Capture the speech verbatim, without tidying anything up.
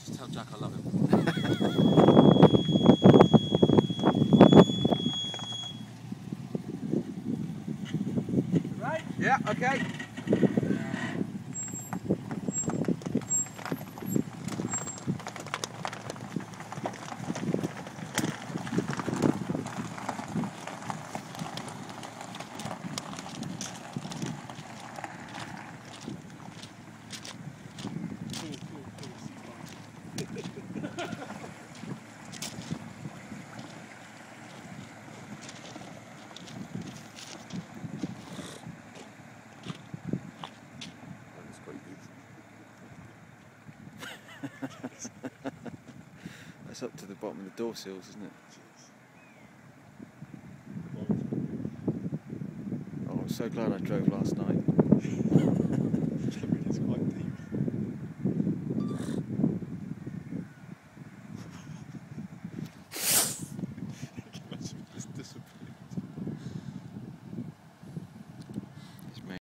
Just tell Jack I love him. Right? Yeah, okay. That's quite beautiful. That's up to the bottom of the door sills, isn't it? Oh, I'm so glad I drove last night.